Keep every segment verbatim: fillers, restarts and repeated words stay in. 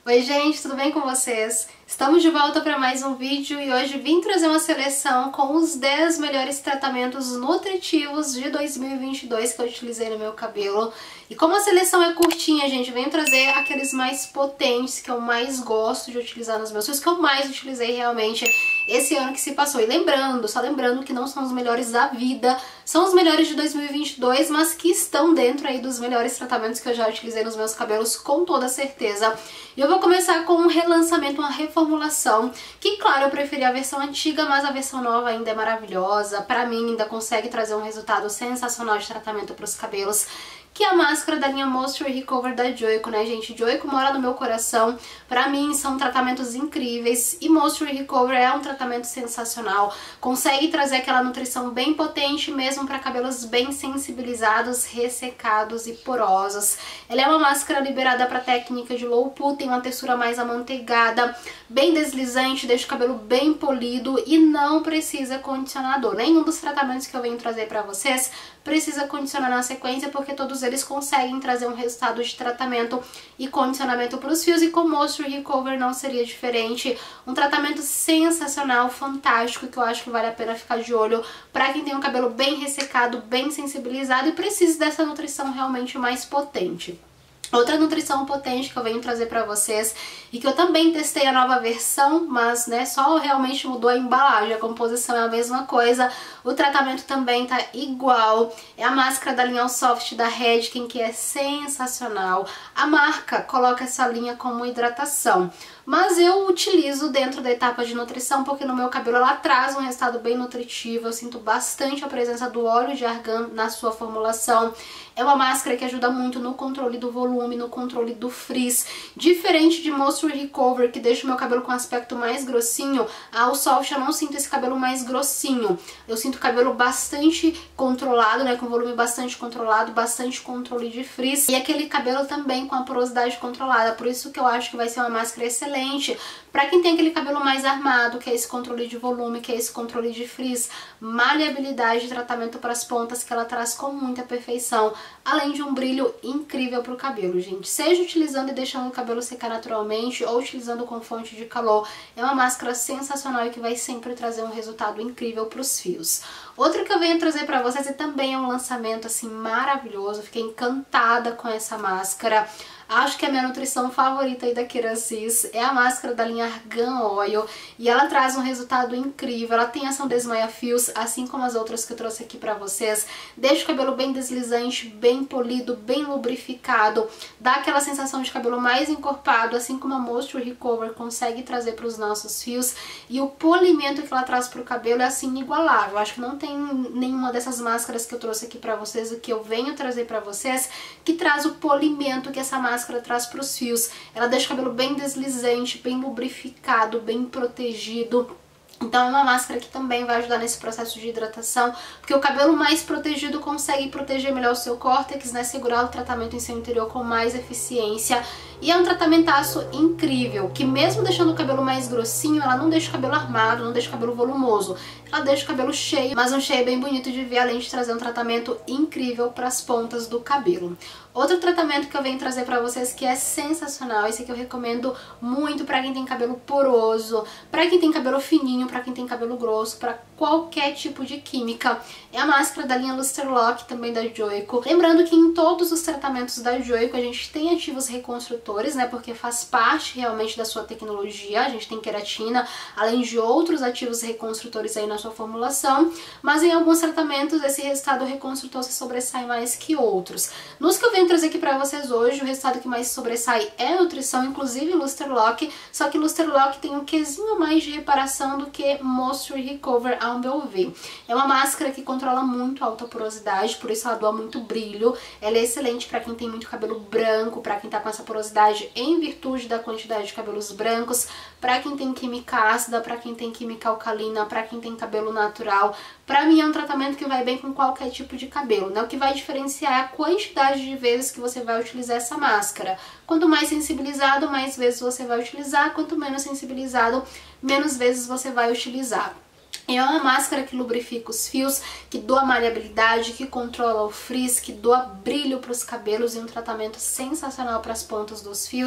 Oi gente, tudo bem com vocês? Estamos de volta para mais um vídeo e hoje vim trazer uma seleção com os dez melhores tratamentos nutritivos de dois mil e vinte e dois que eu utilizei no meu cabelo. E como a seleção é curtinha, gente, venho trazer aqueles mais potentes que eu mais gosto de utilizar nos meus fios, que eu mais utilizei realmente esse ano que se passou. E lembrando, só lembrando que não são os melhores da vida, são os melhores de dois mil e vinte e dois, mas que estão dentro aí dos melhores tratamentos que eu já utilizei nos meus cabelos com toda certeza. E eu vou começar com um relançamento, uma reformulação, que claro, eu preferi a versão antiga, mas a versão nova ainda é maravilhosa. Pra mim ainda consegue trazer um resultado sensacional de tratamento para os cabelos, que é a máscara da linha Moisture Recover da Joico, né, gente? Joico mora no meu coração. Pra mim, são tratamentos incríveis. E Moisture Recover é um tratamento sensacional. Consegue trazer aquela nutrição bem potente, mesmo para cabelos bem sensibilizados, ressecados e porosos. Ela é uma máscara liberada para técnica de low poo, tem uma textura mais amanteigada, bem deslizante, deixa o cabelo bem polido e não precisa condicionador. Nenhum dos tratamentos que eu venho trazer pra vocês precisa condicionar na sequência, porque todos eles conseguem trazer um resultado de tratamento e condicionamento para os fios, e com Moisture Recover não seria diferente. Um tratamento sensacional, fantástico, que eu acho que vale a pena ficar de olho para quem tem um cabelo bem ressecado, bem sensibilizado e precisa dessa nutrição realmente mais potente. Outra nutrição potente que eu venho trazer pra vocês e que eu também testei a nova versão, mas né, só realmente mudou a embalagem, a composição é a mesma coisa, o tratamento também tá igual, é a máscara da linha All Soft da Redken, que é sensacional. A marca coloca essa linha como hidratação, mas eu utilizo dentro da etapa de nutrição porque no meu cabelo ela traz um resultado bem nutritivo, eu sinto bastante a presença do óleo de argan na sua formulação. É uma máscara que ajuda muito no controle do volume, no controle do frizz. Diferente de Moisture Recover, que deixa o meu cabelo com um aspecto mais grossinho, a All Soft eu não sinto esse cabelo mais grossinho. Eu sinto o cabelo bastante controlado, né, com volume bastante controlado, bastante controle de frizz. E aquele cabelo também com a porosidade controlada, por isso que eu acho que vai ser uma máscara excelente para quem tem aquele cabelo mais armado, que é esse controle de volume, que é esse controle de frizz, maleabilidade e tratamento para as pontas que ela traz com muita perfeição, além de um brilho incrível para o cabelo, gente. Seja utilizando e deixando o cabelo secar naturalmente ou utilizando com fonte de calor, é uma máscara sensacional e que vai sempre trazer um resultado incrível para os fios. Outra que eu venho trazer para vocês e também é um lançamento assim maravilhoso, fiquei encantada com essa máscara. Acho que a minha nutrição favorita aí da Kerasis é a máscara da linha Argan Oil e ela traz um resultado incrível. Ela tem ação desmaia-fios, assim como as outras que eu trouxe aqui pra vocês. Deixa o cabelo bem deslizante, bem polido, bem lubrificado, dá aquela sensação de cabelo mais encorpado, assim como a Moisture Recover consegue trazer para os nossos fios. E o polimento que ela traz pro cabelo é assim inigualável. Acho que não tem nenhuma dessas máscaras que eu trouxe aqui pra vocês, o que eu venho trazer pra vocês, que traz o polimento que essa máscara máscara traz para os fios. Ela deixa o cabelo bem deslizante, bem lubrificado, bem protegido. Então é uma máscara que também vai ajudar nesse processo de hidratação, porque o cabelo mais protegido consegue proteger melhor o seu córtex, né, segurar o tratamento em seu interior com mais eficiência. E é um tratamentaço incrível, que mesmo deixando o cabelo mais grossinho, ela não deixa o cabelo armado, não deixa o cabelo volumoso. Ela deixa o cabelo cheio, mas um cheio bem bonito de ver, além de trazer um tratamento incrível para as pontas do cabelo. Outro tratamento que eu venho trazer pra vocês que é sensacional, esse aqui eu recomendo muito pra quem tem cabelo poroso, pra quem tem cabelo fininho, pra quem tem cabelo grosso, pra qualquer tipo de química. É a máscara da linha Luster Lock, também da Joico. Lembrando que em todos os tratamentos da Joico a gente tem ativos reconstrutores, né, porque faz parte realmente da sua tecnologia. A gente tem queratina, além de outros ativos reconstrutores aí na sua formulação, mas em alguns tratamentos esse resultado reconstrutor se sobressai mais que outros. Nos que eu venho trazer aqui pra vocês hoje, o resultado que mais sobressai é a nutrição, inclusive Luster Lock, só que Luster Lock tem um quesinho mais de reparação do que Moisture Recover, ao meu ver. É uma máscara que controla muito a alta porosidade, por isso ela doa muito brilho. Ela é excelente pra quem tem muito cabelo branco, pra quem tá com essa porosidade em virtude da quantidade de cabelos brancos, pra quem tem química ácida, pra quem tem química alcalina, pra quem tem cabelo natural. Pra mim é um tratamento que vai bem com qualquer tipo de cabelo, né? O que vai diferenciar é a quantidade de vezes que você vai utilizar essa máscara. Quanto mais sensibilizado, mais vezes você vai utilizar. Quanto menos sensibilizado, menos vezes você vai utilizar. É uma máscara que lubrifica os fios, que doa maleabilidade, que controla o frizz, que doa brilho para os cabelos e um tratamento sensacional para as pontas dos fios.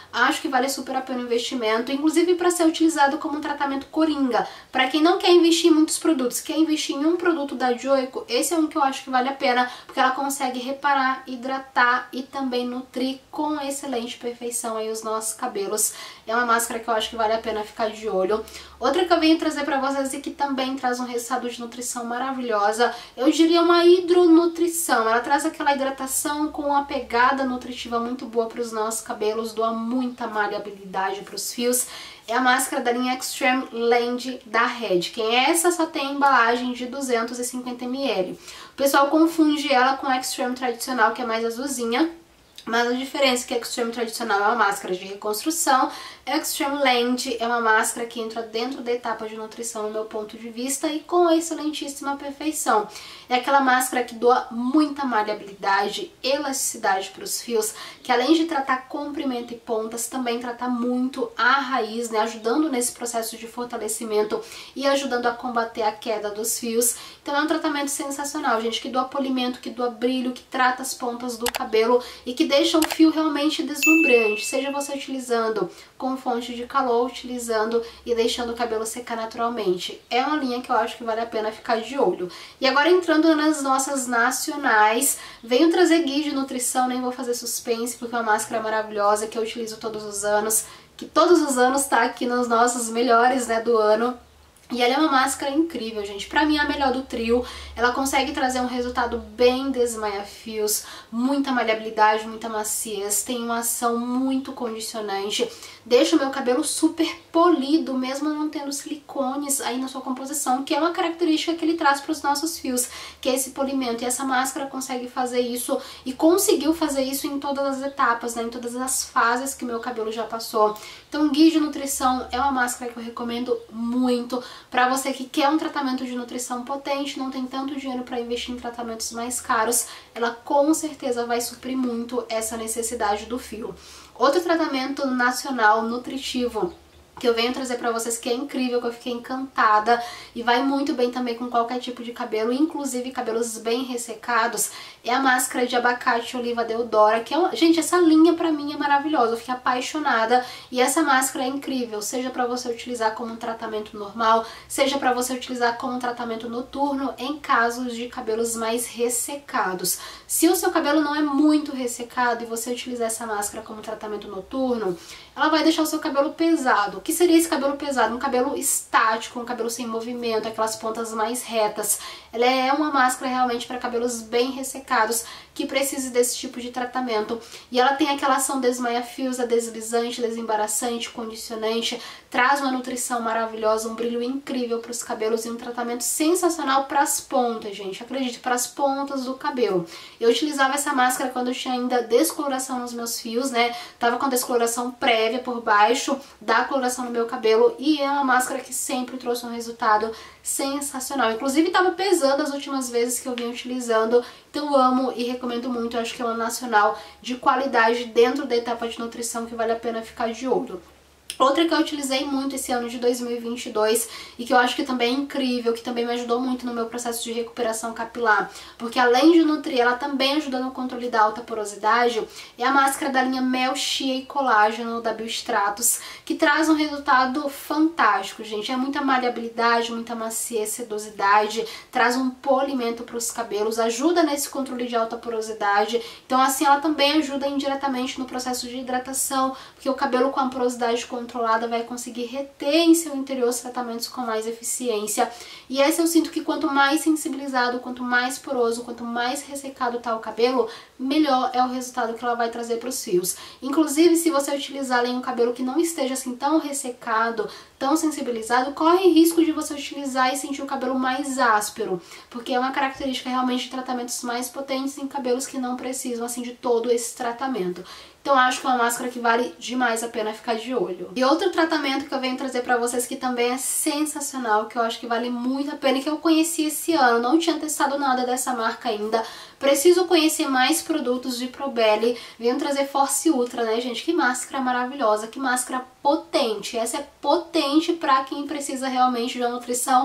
acho que vale super a pena o investimento, inclusive para ser utilizado como um tratamento coringa. Para quem não quer investir em muitos produtos, quer investir em um produto da Joico, esse é um que eu acho que vale a pena, porque ela consegue reparar, hidratar e também nutrir com excelente perfeição aí os nossos cabelos. É uma máscara que eu acho que vale a pena ficar de olho. Outra que eu venho trazer para vocês e que também traz um resultado de nutrição maravilhosa, eu diria uma hidronutrição. Ela traz aquela hidratação com uma pegada nutritiva muito boa para os nossos cabelos, doa muita maleabilidade para os fios. É a máscara da linha Extreme Land da Red. Quem é essa só tem embalagem de duzentos e cinquenta mililitros. O pessoal confunde ela com a Extreme tradicional, que é mais azulzinha. Mas a diferença é que a Extreme tradicional é uma máscara de reconstrução, a Extreme Land é uma máscara que entra dentro da etapa de nutrição no meu ponto de vista e com excelentíssima perfeição. É aquela máscara que doa muita maleabilidade, elasticidade para os fios, que além de tratar comprimento e pontas, também trata muito a raiz, né, ajudando nesse processo de fortalecimento e ajudando a combater a queda dos fios. Então é um tratamento sensacional, gente, que doa polimento, que doa brilho, que trata as pontas do cabelo e que deixa o fio realmente deslumbrante, seja você utilizando com fonte de calor, utilizando e deixando o cabelo secar naturalmente. É uma linha que eu acho que vale a pena ficar de olho. E agora entrando nas nossas nacionais, venho trazer guia de nutrição, nem vou fazer suspense porque é uma máscara maravilhosa que eu utilizo todos os anos, que todos os anos tá aqui nos nossos melhores, né, do ano. E ela é uma máscara incrível, gente. Pra mim é a melhor do trio. Ela consegue trazer um resultado bem desmaia-fios, muita maleabilidade, muita maciez, tem uma ação muito condicionante, deixa o meu cabelo super polido, mesmo não tendo silicones aí na sua composição, que é uma característica que ele traz para os nossos fios, que é esse polimento. E essa máscara consegue fazer isso e conseguiu fazer isso em todas as etapas, né, em todas as fases que o meu cabelo já passou. Então, Guia de Nutrição é uma máscara que eu recomendo muito para você que quer um tratamento de nutrição potente, não tem tanto dinheiro para investir em tratamentos mais caros. Ela com certeza vai suprir muito essa necessidade do fio. Outro tratamento nacional nutritivo que eu venho trazer pra vocês, que é incrível, que eu fiquei encantada e vai muito bem também com qualquer tipo de cabelo, inclusive cabelos bem ressecados, é a máscara de abacate oliva Deodora, que é uma... Gente, essa linha pra mim é maravilhosa, eu fiquei apaixonada e essa máscara é incrível, seja pra você utilizar como um tratamento normal, seja pra você utilizar como um tratamento noturno em casos de cabelos mais ressecados. Se o seu cabelo não é muito ressecado e você utilizar essa máscara como tratamento noturno, ela vai deixar o seu cabelo pesado. O que seria esse cabelo pesado? Um cabelo estático, um cabelo sem movimento, aquelas pontas mais retas. Ela é uma máscara realmente para cabelos bem ressecados que precise desse tipo de tratamento. E ela tem aquela ação desmaia-fios, deslizante, desembaraçante, condicionante, traz uma nutrição maravilhosa, um brilho incrível para os cabelos e um tratamento sensacional para as pontas, gente. Acredite, para as pontas do cabelo. Eu utilizava essa máscara quando eu tinha ainda descoloração nos meus fios, né? Tava com descoloração prévia por baixo da coloração no meu cabelo e é uma máscara que sempre trouxe um resultado sensacional. Inclusive tava pesando as últimas vezes que eu vim utilizando, então amo e recomendo muito. Eu acho que é uma nacional de qualidade dentro da etapa de nutrição que vale a pena ficar de olho. Outra que eu utilizei muito esse ano de dois mil e vinte e dois e que eu acho que também é incrível, que também me ajudou muito no meu processo de recuperação capilar, porque além de nutrir, ela também ajuda no controle da alta porosidade, é a máscara da linha Mel, Shea e Colágeno da Biostratos, que traz um resultado fantástico, gente. É muita maleabilidade, muita maciez, sedosidade, traz um polimento para os cabelos, ajuda nesse controle de alta porosidade, então assim ela também ajuda indiretamente no processo de hidratação, porque o cabelo com a porosidade controlada vai conseguir reter em seu interior os tratamentos com mais eficiência. E essa eu sinto que quanto mais sensibilizado, quanto mais poroso, quanto mais ressecado tá o cabelo, melhor é o resultado que ela vai trazer para os fios. Inclusive, se você utilizar em um cabelo que não esteja assim tão ressecado, tão sensibilizado, corre risco de você utilizar e sentir o cabelo mais áspero, porque é uma característica realmente de tratamentos mais potentes em cabelos que não precisam assim de todo esse tratamento. Então acho que é uma máscara que vale demais a pena ficar de olho. E outro tratamento que eu venho trazer pra vocês que também é sensacional, que eu acho que vale muito a pena e que eu conheci esse ano, não tinha testado nada dessa marca ainda, preciso conhecer mais produtos de Probelly, venho trazer Force Ultra, né, gente? Que máscara maravilhosa, que máscara potente. Essa é potente pra quem precisa realmente de uma nutrição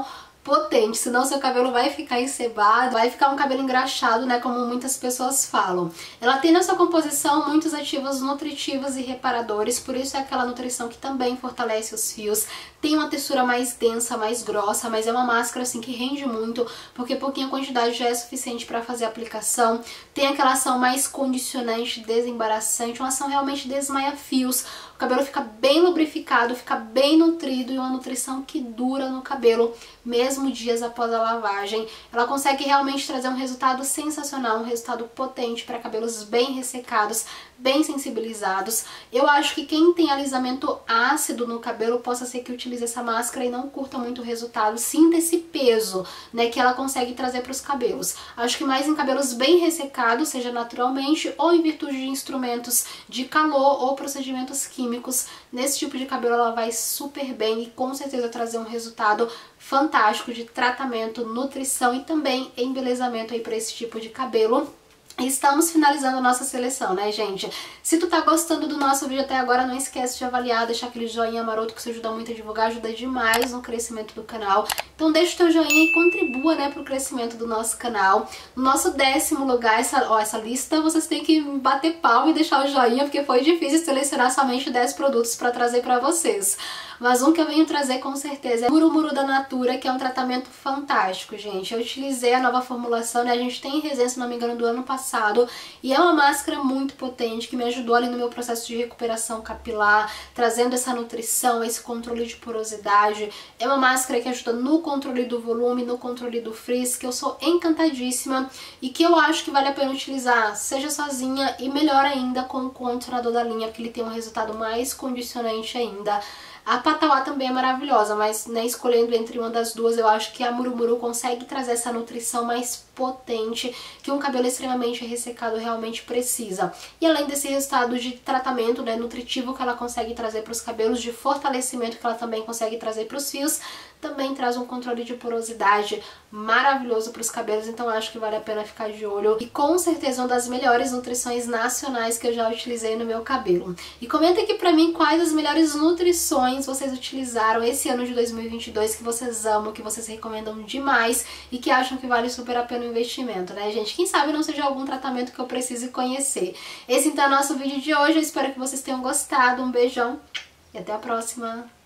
potente, senão seu cabelo vai ficar encebado, vai ficar um cabelo engraxado, né, como muitas pessoas falam. Ela tem na sua composição muitos ativos nutritivos e reparadores, por isso é aquela nutrição que também fortalece os fios. Tem uma textura mais densa, mais grossa, mas é uma máscara assim que rende muito, porque pouquinha quantidade já é suficiente para fazer a aplicação. Tem aquela ação mais condicionante, desembaraçante, uma ação realmente desmaia fios. O cabelo fica bem lubrificado, fica bem nutrido e uma nutrição que dura no cabelo, mesmo dias após a lavagem. Ela consegue realmente trazer um resultado sensacional, um resultado potente para cabelos bem ressecados, bem sensibilizados. Eu acho que quem tem alisamento ácido no cabelo possa ser que utilize essa máscara e não curta muito o resultado, sinta esse peso, né, que ela consegue trazer para os cabelos. Acho que mais em cabelos bem ressecados, seja naturalmente ou em virtude de instrumentos de calor ou procedimentos químicos, nesse tipo de cabelo ela vai super bem e com certeza trazer um resultado fantástico de tratamento, nutrição e também embelezamento aí para esse tipo de cabelo. Estamos finalizando a nossa seleção, né, gente? Se tu tá gostando do nosso vídeo até agora, não esquece de avaliar, deixar aquele joinha maroto que isso ajuda muito a divulgar, ajuda demais no crescimento do canal. Então deixa o teu joinha e contribua, né, pro crescimento do nosso canal. No nosso décimo lugar, essa, ó, essa lista, vocês têm que bater palma e deixar o joinha, porque foi difícil selecionar somente dez produtos pra trazer pra vocês. Mas um que eu venho trazer com certeza é o Murumuru da Natura, que é um tratamento fantástico, gente. Eu utilizei a nova formulação, né? A gente tem em resenha, se não me engano, do ano passado. E é uma máscara muito potente, que me ajudou ali no meu processo de recuperação capilar, trazendo essa nutrição, esse controle de porosidade. É uma máscara que ajuda no controle do volume, no controle do frizz, que eu sou encantadíssima e que eu acho que vale a pena utilizar, seja sozinha e melhor ainda com o condicionador da linha, porque ele tem um resultado mais condicionante ainda. A Patauá também é maravilhosa, mas, né, escolhendo entre uma das duas, eu acho que a Murumuru consegue trazer essa nutrição mais potente que um cabelo extremamente ressecado realmente precisa. E além desse resultado de tratamento, né, nutritivo que ela consegue trazer para os cabelos, de fortalecimento que ela também consegue trazer para os fios, também traz um controle de porosidade maravilhoso para os cabelos, então acho que vale a pena ficar de olho. E com certeza uma das melhores nutrições nacionais que eu já utilizei no meu cabelo. E comenta aqui pra mim quais as melhores nutrições vocês utilizaram esse ano de dois mil e vinte e dois, que vocês amam, que vocês recomendam demais e que acham que vale super a pena o investimento, né, gente? Quem sabe não seja algum tratamento que eu precise conhecer. Esse então é o nosso vídeo de hoje, eu espero que vocês tenham gostado, um beijão e até a próxima!